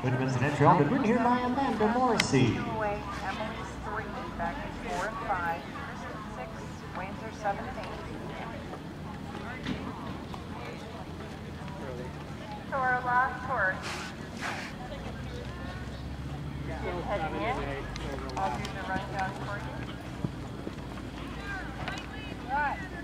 GoodMan's an entry on the green here by Amanda Morrissey. Away, Emily's 3, Becky's 4 and 5, Kristen 6, Wayne's are 7 and 8. So our last horse is heading in. I'll do the rundown for you. Right.